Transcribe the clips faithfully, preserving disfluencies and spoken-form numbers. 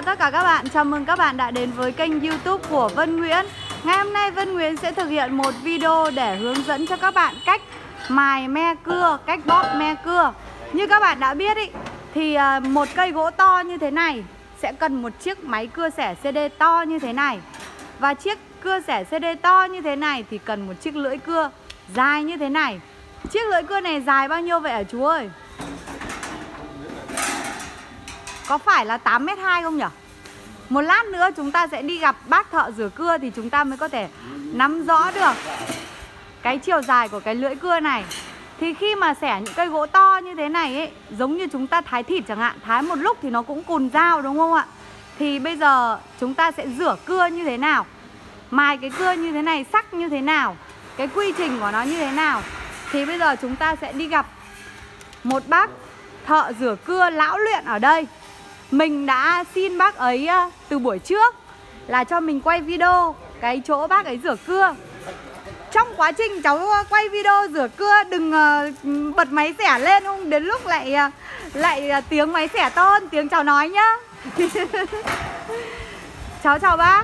Tất cả các bạn, chào mừng các bạn đã đến với kênh YouTube của Vân Nguyễn. Ngày hôm nay Vân Nguyễn sẽ thực hiện một video để hướng dẫn cho các bạn cách mài me cưa, cách bóp me cưa. Như các bạn đã biết ý, thì một cây gỗ to như thế này sẽ cần một chiếc máy cưa xẻ xê đê to như thế này. Và chiếc cưa xẻ xê đê to như thế này thì cần một chiếc lưỡi cưa dài như thế này. Chiếc lưỡi cưa này dài bao nhiêu vậy hả chú ơi? Có phải là tám mét hai không nhỉ? Một lát nữa chúng ta sẽ đi gặp bác thợ rửa cưa thì chúng ta mới có thể nắm rõ được cái chiều dài của cái lưỡi cưa này. Thì khi mà xẻ những cây gỗ to như thế này ấy, giống như chúng ta thái thịt chẳng hạn, thái một lúc thì nó cũng cùn dao đúng không ạ? Thì bây giờ chúng ta sẽ rửa cưa như thế nào, mài cái cưa như thế này, sắc như thế nào, cái quy trình của nó như thế nào. Thì bây giờ chúng ta sẽ đi gặp một bác thợ rửa cưa lão luyện ở đây. Mình đã xin bác ấy từ buổi trước là cho mình quay video cái chỗ bác ấy rửa cưa. Trong quá trình cháu quay video rửa cưa đừng bật máy xẻ lên, không đến lúc lại lại tiếng máy xẻ to hơn tiếng cháu nói nhá. Cháu chào bác.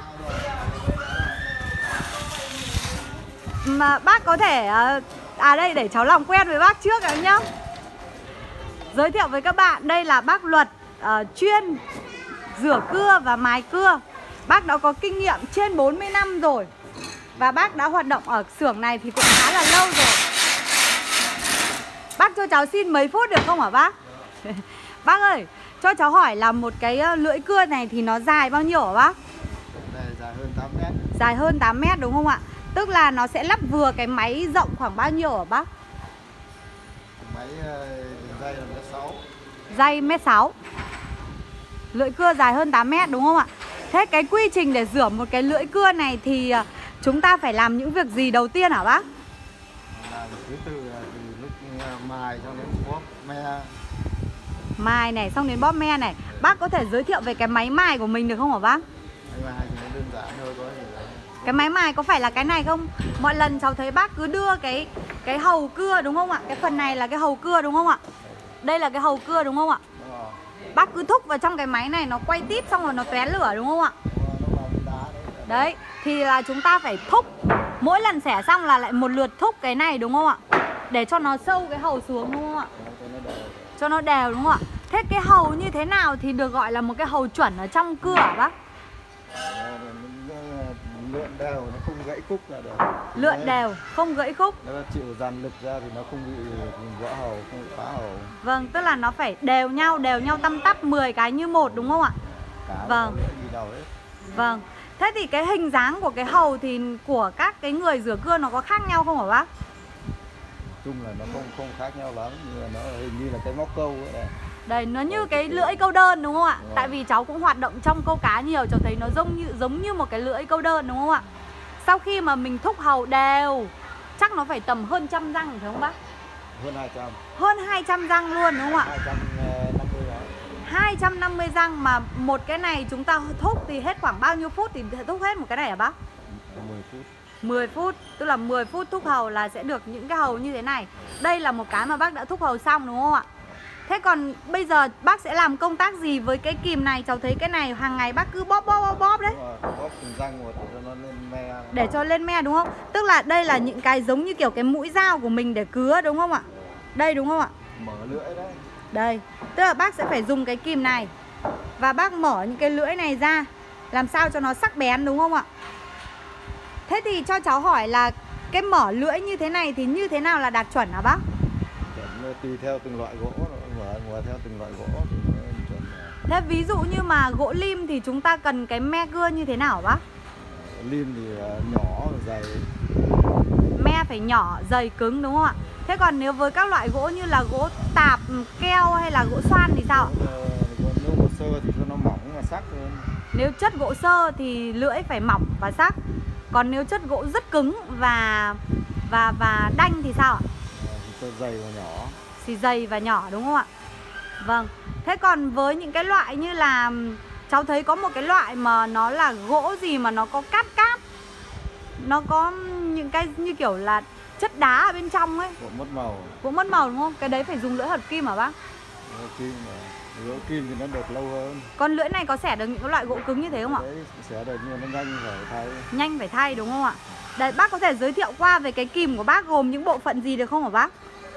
Mà bác có thể à đây để cháu làm quen với bác trước nhá. Giới thiệu với các bạn, đây là bác Luật, uh, chuyên rửa cưa và mài cưa. Bác đã có kinh nghiệm trên bốn mươi năm rồi. Và bác đã hoạt động ở xưởng này thì cũng khá là lâu rồi. Bác cho cháu xin mấy phút được không hả bác? Bác ơi, cho cháu hỏi là một cái lưỡi cưa này thì nó dài bao nhiêu hả bác? Đây, dài hơn tám mét. Dài hơn tám mét đúng không ạ? Tức là nó sẽ lắp vừa cái máy rộng khoảng bao nhiêu hả bác? Máy dây là mét sáu. Dây mét sáu. Lưỡi cưa dài hơn tám mét đúng không ạ? Thế cái quy trình để rửa một cái lưỡi cưa này thì chúng ta phải làm những việc gì đầu tiên hả bác? Làm thứ tự là từ lúc mài cho đến bóp me. Mài này, xong đến bóp me này. Bác có thể giới thiệu về cái máy mài của mình được không hả bác? Máy mài thì nó đơn giản thôi, có gì đâu. Cái máy mài có phải là cái này không? Mọi lần cháu thấy bác cứ đưa cái cái hầu cưa đúng không ạ? Cái phần này là cái hầu cưa đúng không ạ? Đây là cái hầu cưa đúng không ạ? Bác cứ thúc vào trong cái máy này, nó quay tít xong rồi nó tóe lửa đúng không ạ? Đấy, thì là chúng ta phải thúc. Mỗi lần xẻ xong là lại một lượt thúc cái này đúng không ạ? Để cho nó sâu cái hầu xuống đúng không ạ? Cho nó đều đúng không ạ? Thế cái hầu như thế nào thì được gọi là một cái hầu chuẩn ở trong cưa hả bác? Lượn đều, nó không gãy khúc là được. Lượn đều, không gãy khúc. Nó chịu dàn lực ra thì nó không bị vỡ hầu, không bị phá hầu. Vâng, tức là nó phải đều nhau, đều nhau tăm tắp mười cái như một đúng không ạ? Cả vâng. Gì đâu ấy. Vâng. Thế thì cái hình dáng của cái hầu thì của các cái người rửa cưa nó có khác nhau không hả bác? Chung là nó không không khác nhau lắm, nhưng mà nó hình như là cái móc câu ấy này. Đây, nó như cái lưỡi câu đơn đúng không ạ? Đúng. Tại vì cháu cũng hoạt động trong câu cá nhiều, cháu thấy nó giống như giống như một cái lưỡi câu đơn đúng không ạ? Sau khi mà mình thúc hầu đều, chắc nó phải tầm hơn trăm răng phải không bác? Hơn hai trăm. Hơn hai trăm răng luôn đúng không ạ? hai trăm năm mươi đó. hai trăm năm mươi răng mà một cái này chúng ta thúc thì hết khoảng bao nhiêu phút thì thúc hết một cái này hả bác? mười phút. mười phút, tức là mười phút thúc hầu là sẽ được những cái hầu như thế này. Đây là một cái mà bác đã thúc hầu xong đúng không ạ? Thế còn bây giờ bác sẽ làm công tác gì với cái kìm này? Cháu thấy cái này hàng ngày bác cứ bóp bóp bóp bóp đấy. Bóp từng răng một để cho nó lên me. Để cho lên me đúng không? Tức là đây là những cái giống như kiểu cái mũi dao của mình để cứa đúng không ạ? Đây đúng không ạ? Mở lưỡi đấy. Đây, tức là bác sẽ phải dùng cái kìm này và bác mở những cái lưỡi này ra làm sao cho nó sắc bén đúng không ạ? Thế thì cho cháu hỏi là cái mở lưỡi như thế này thì như thế nào là đạt chuẩn hả bác? Chuẩn tùy theo từng loại gỗ, mở, mở theo từng loại gỗ thì nó chuẩn. Thế ví dụ như mà gỗ lim thì chúng ta cần cái me cưa như thế nào hả bác? Lim thì nhỏ, dày. Me phải nhỏ, dày, cứng đúng không ạ? Thế còn nếu với các loại gỗ như là gỗ tạp, keo hay là gỗ xoan thì sao ạ? Nếu gỗ sơ thì cho nó mỏng và sắc hơn. Nếu chất gỗ sơ thì lưỡi phải mỏng và sắc. Còn nếu chất gỗ rất cứng và và và đanh thì sao ạ? Thì dày và nhỏ. Thì dày và nhỏ đúng không ạ? Vâng. Thế còn với những cái loại như là cháu thấy có một cái loại mà nó là gỗ gì mà nó có cát cát, nó có những cái như kiểu là chất đá ở bên trong ấy. Gỗ mất màu. Gỗ mất màu đúng không? Cái đấy phải dùng lưỡi hật kim hả bác? Kim mà. Gỗ kim thì nó được lâu hơn. Con lưỡi này có xẻ được những cái loại gỗ cứng như thế không ạ? Đấy, xẻ được nhưng mà nó nhanh phải thay. Nhanh phải thay đúng không ạ? Đấy, bác có thể giới thiệu qua về cái kìm của bác gồm những bộ phận gì được không hả bác?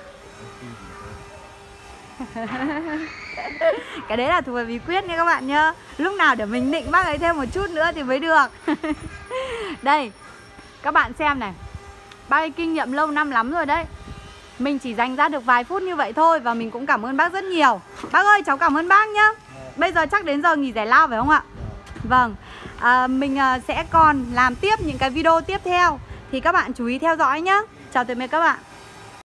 Cái đấy là thuộc về bí quyết nha các bạn nhá. Lúc nào để mình nịnh bác ấy thêm một chút nữa thì mới được. Đây, các bạn xem này. Bác ấy kinh nghiệm lâu năm lắm rồi đấy. Mình chỉ dành ra được vài phút như vậy thôi. Và mình cũng cảm ơn bác rất nhiều. Bác ơi, cháu cảm ơn bác nhá. Bây giờ chắc đến giờ nghỉ giải lao phải không ạ? Vâng, à, mình sẽ còn làm tiếp những cái video tiếp theo. Thì các bạn chú ý theo dõi nhá. Chào tạm biệt các bạn.